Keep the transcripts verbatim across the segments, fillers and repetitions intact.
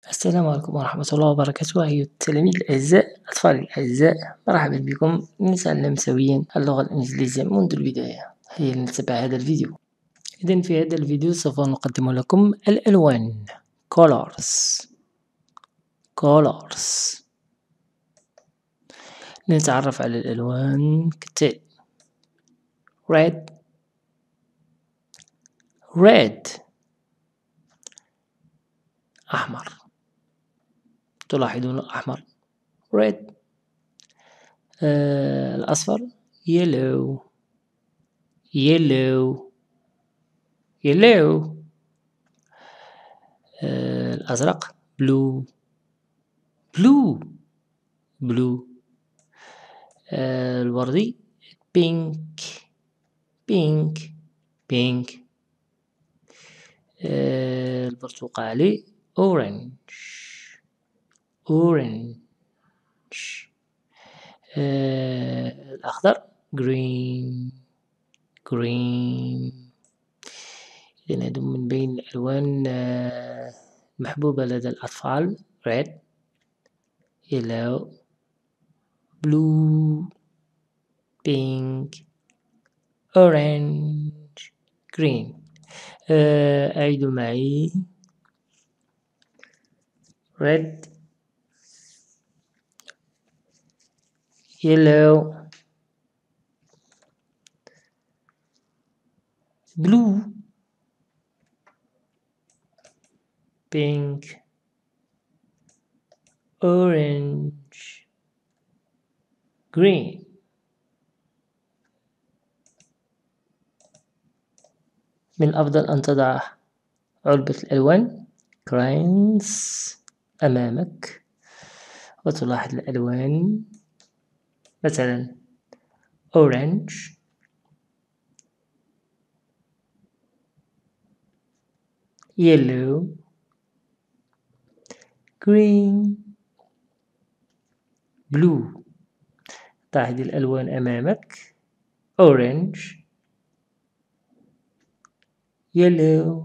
السلام عليكم ورحمة الله وبركاته. أيها التلاميذ الأعزاء، أطفالي الأعزاء، مرحبا بكم. نتعلم سويا اللغة الإنجليزية منذ البداية. هيا لنتبع هذا الفيديو. إذن في هذا الفيديو سوف نقدم لكم الألوان colors colors لنتعرف على الألوان كالتالي: red red أحمر. تلاحظون الأحمر red. آه الأصفر yellow yellow yellow. آه الأزرق blue blue blue. آه الوردي pink pink pink. آه البرتقالي orange orange. آه الأخضر green green. إذن هذا من بين الألوان المحبوبة لدى الأطفال: red yellow blue pink orange green. أعيد معي: red yellow blue pink orange green. من الأفضل أن تضع علبة الألوان crayons أمامك وتلاحظ الألوان، مثلا orange yellow green blue. ضع هذه الألوان أمامك: orange yellow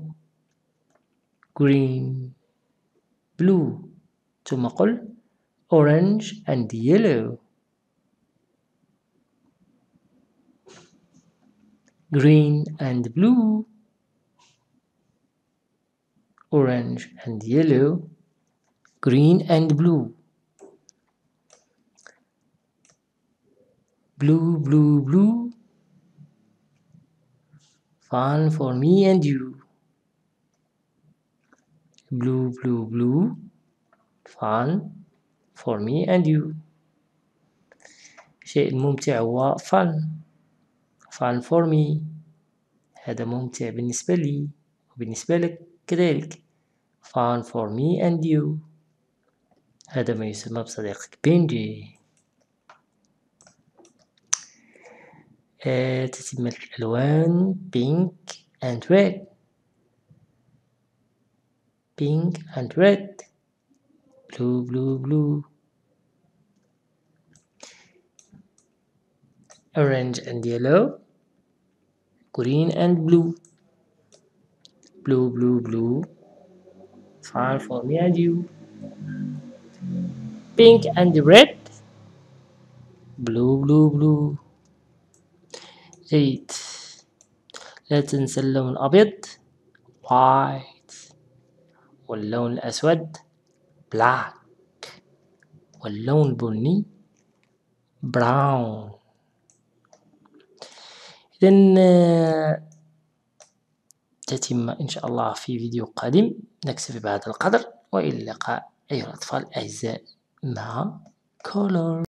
green blue. ثم قل orange and yellow green and blue orange and yellow green and blue blue blue blue fun for me and you blue blue blue fun for me and you. شيء ممتع هو fun fun for me، هذا ممتع بالنسبة لي وبالنسبة لك كذلك. fun for me and you، هذا ما يسمى بصديقك بنجي. آه تتمة الألوان pink and red pink and red blue blue blue orange and yellow green and blue blue blue blue fun for me and you pink and red blue blue blue. جيد. لا تنسى اللون الأبيض white واللون الأسود black واللون البني brown. إذن تتم إن شاء الله في فيديو قادم. نكتفي بهذا القدر وإلى اللقاء أيها الأطفال الأعزاء مع color.